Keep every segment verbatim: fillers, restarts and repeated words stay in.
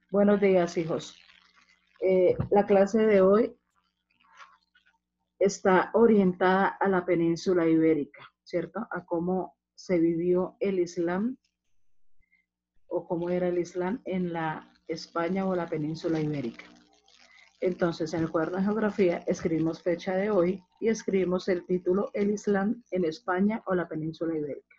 Buenos días, hijos. Eh, la clase de hoy está orientada a la península ibérica, ¿cierto? A cómo se vivió el Islam o cómo era el Islam en la España o la península ibérica. Entonces, en el cuaderno de geografía escribimos fecha de hoy y escribimos el título El Islam en España o la península ibérica.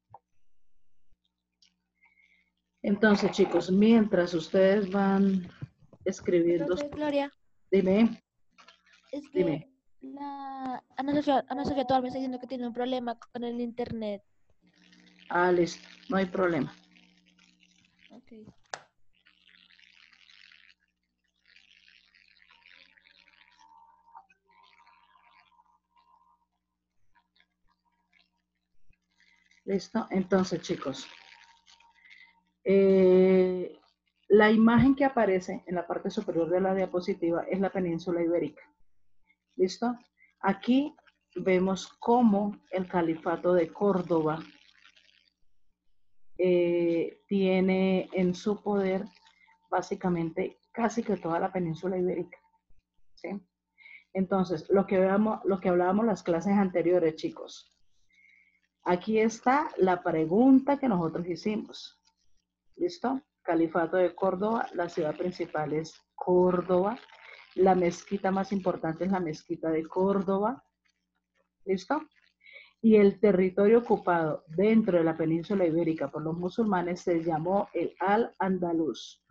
Entonces, chicos, mientras ustedes van escribiendo, Profe Gloria, dime, es que dime. la Ana Sofía, Ana Sofía Tobar me está diciendo que tiene un problema con el internet. Ah, listo, no hay problema. Okay. Listo, entonces, chicos, eh, la imagen que aparece en la parte superior de la diapositiva es la península ibérica. ¿Listo? Aquí vemos cómo el califato de Córdoba eh, tiene en su poder básicamente casi que toda la península ibérica. ¿Sí? Entonces, lo que, veamos, lo que hablábamos las clases anteriores, chicos, aquí está la pregunta que nosotros hicimos. ¿Listo? Califato de Córdoba, la ciudad principal es Córdoba, la mezquita más importante es la mezquita de Córdoba, ¿listo? Y el territorio ocupado dentro de la península ibérica por los musulmanes se llamó el Al-Andalus,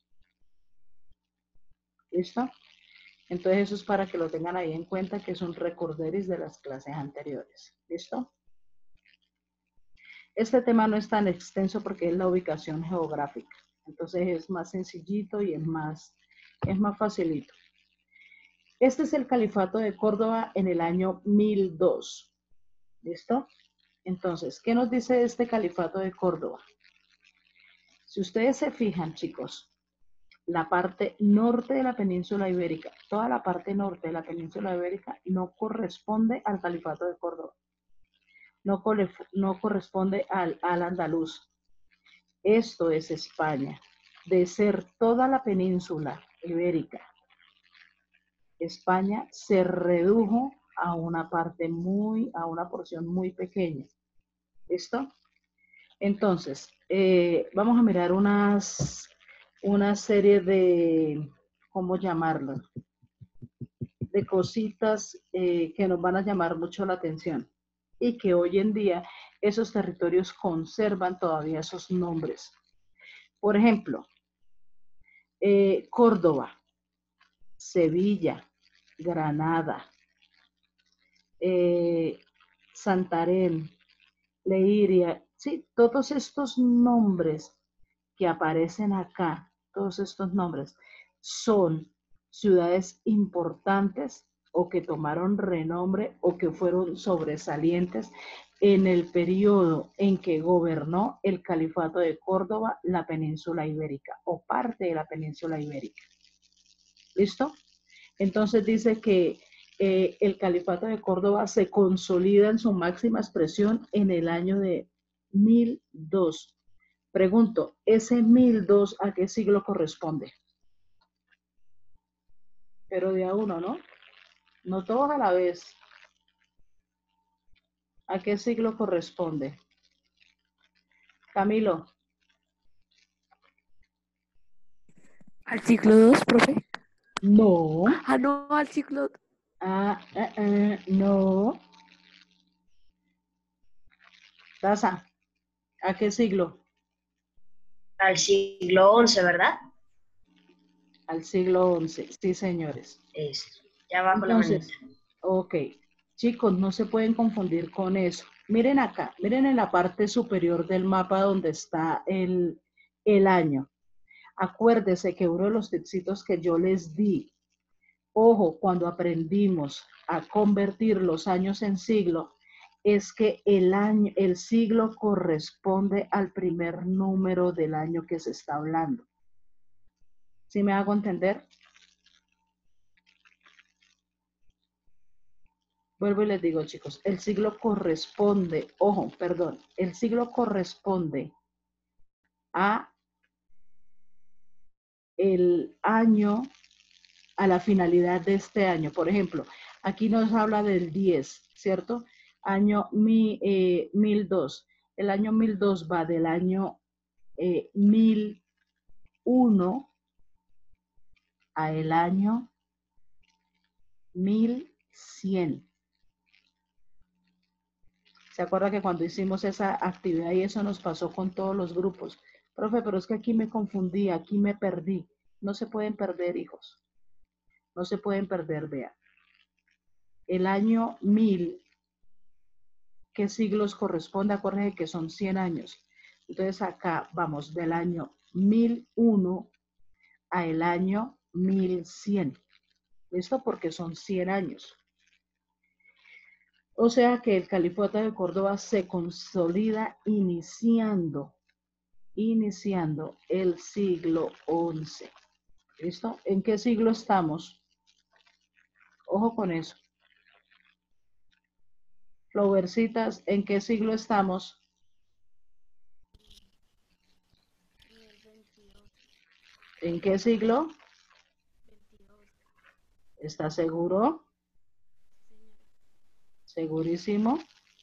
¿listo? Entonces eso es para que lo tengan ahí en cuenta, que es un recorderis de las clases anteriores, ¿listo? Este tema no es tan extenso porque es la ubicación geográfica, entonces es más sencillito y es más, es más facilito. Este es el califato de Córdoba en el año mil dos, ¿listo? Entonces, ¿qué nos dice este califato de Córdoba? Si ustedes se fijan, chicos, la parte norte de la península ibérica, toda la parte norte de la península ibérica no corresponde al califato de Córdoba, no, no corresponde al, al andaluz. Esto es España. De ser toda la península ibérica, España se redujo a una parte muy, a una porción muy pequeña. ¿Listo? Entonces, eh, vamos a mirar unas, una serie de, ¿cómo llamarlo? De cositas eh, que nos van a llamar mucho la atención y que hoy en día esos territorios conservan todavía esos nombres. Por ejemplo, eh, Córdoba, Sevilla, Granada, eh, Santarém, Leiria, sí, todos estos nombres que aparecen acá, todos estos nombres, son ciudades importantes o que tomaron renombre o que fueron sobresalientes en el periodo en que gobernó el Califato de Córdoba, la península ibérica o parte de la península ibérica. ¿Listo? Entonces dice que eh, el Califato de Córdoba se consolida en su máxima expresión en el año de mil dos. Pregunto, ¿ese mil dos a qué siglo corresponde? Pero de a uno, ¿no? No todos a la vez. ¿A qué siglo corresponde? Camilo. ¿Al siglo dos, profe? No. Ah, no, al siglo... Ah, uh, uh, no. Taza, ¿a qué siglo? Al siglo once, ¿verdad? Al siglo once, sí, señores. Eso, ya va con la manita. Entonces, ok, chicos, no se pueden confundir con eso. Miren acá, miren en la parte superior del mapa donde está el, el año. Acuérdese que uno de los tipsitos que yo les di, ojo, cuando aprendimos a convertir los años en siglo, es que el año, el siglo corresponde al primer número del año que se está hablando. ¿Sí me hago entender? Vuelvo y les digo, chicos, el siglo corresponde, ojo, perdón, el siglo corresponde a el año a la finalidad de este año. Por ejemplo, aquí nos habla del diez, ¿cierto? Año mi, eh, mil dos. El año mil dos va del año eh, mil uno a el año mil cien. ¿Se acuerda que cuando hicimos esa actividad y eso nos pasó con todos los grupos? Profe, pero es que aquí me confundí, aquí me perdí. No se pueden perder, hijos. No se pueden perder, vean. El año mil, ¿qué siglos corresponde? Acuérdense que son cien años. Entonces acá vamos del año mil uno a el año mil cien. ¿Listo? Porque son cien años. O sea que el Califato de Córdoba se consolida iniciando, iniciando el siglo once. ¿Listo? ¿En qué siglo estamos? Ojo con eso. Flowercitas, ¿en qué siglo estamos? ¿En qué siglo? ¿Está seguro? ¿Segurísimo?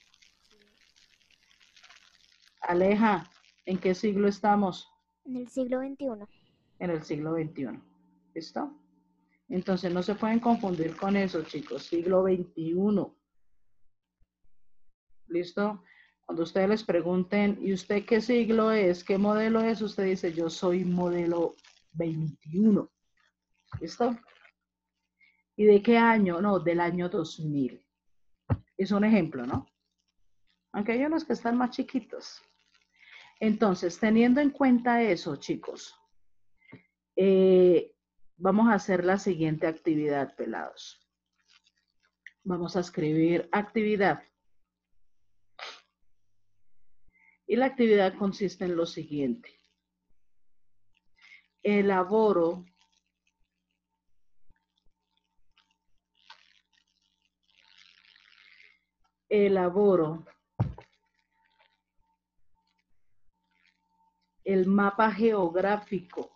Aleja, ¿en qué siglo estamos? En el siglo veintiuno. En el siglo veintiuno. ¿Listo? Entonces no se pueden confundir con eso, chicos. Siglo veintiuno. ¿Listo? Cuando ustedes les pregunten, ¿y usted qué siglo es? ¿Qué modelo es? Usted dice, yo soy modelo veintiuno. ¿Listo? ¿Y de qué año? No, del año dos mil. Es un ejemplo, ¿no? Aunque hay unos que están más chiquitos. Entonces, teniendo en cuenta eso, chicos, eh, vamos a hacer la siguiente actividad, pelados. Vamos a escribir actividad. Y la actividad consiste en lo siguiente. Elaboro elaboro el mapa geográfico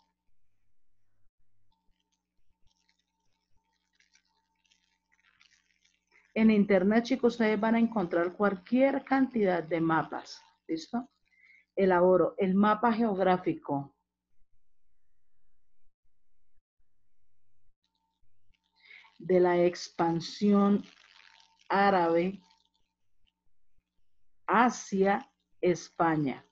en internet, chicos. Ustedes van a encontrar cualquier cantidad de mapas. ¿Listo? Elaboro el mapa geográfico de la expansión árabe hacia España.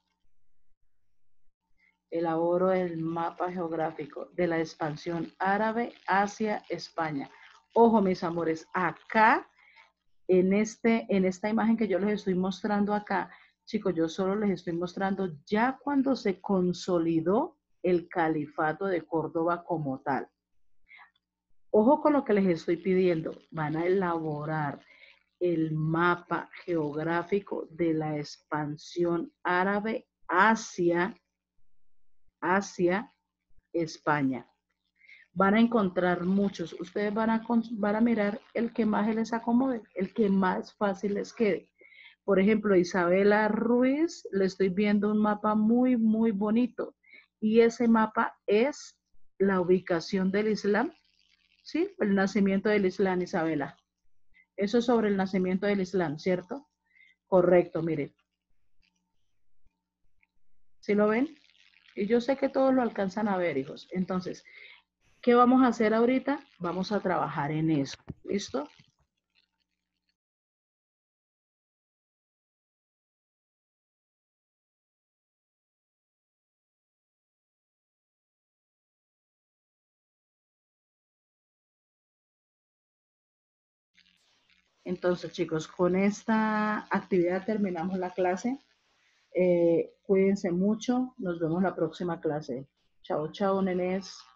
Elaboro el mapa geográfico de la expansión árabe hacia España. Ojo, mis amores, acá, en, este, en esta imagen que yo les estoy mostrando acá, chicos, yo solo les estoy mostrando ya cuando se consolidó el Califato de Córdoba como tal. Ojo con lo que les estoy pidiendo. Van a elaborar el mapa geográfico de la expansión árabe hacia, hacia España. Van a encontrar muchos. Ustedes van a, van a mirar el que más les acomode, el que más fácil les quede. Por ejemplo, Isabela Ruiz, le estoy viendo un mapa muy, muy bonito. Y ese mapa es la ubicación del Islam. ¿Sí? El nacimiento del Islam, Isabela. Eso es sobre el nacimiento del Islam, ¿cierto? Correcto, miren. ¿Sí lo ven? Y yo sé que todos lo alcanzan a ver, hijos. Entonces, ¿qué vamos a hacer ahorita? Vamos a trabajar en eso. ¿Listo? Entonces, chicos, con esta actividad terminamos la clase. Eh, cuídense mucho. Nos vemos la próxima clase. Chao, chao, nenes.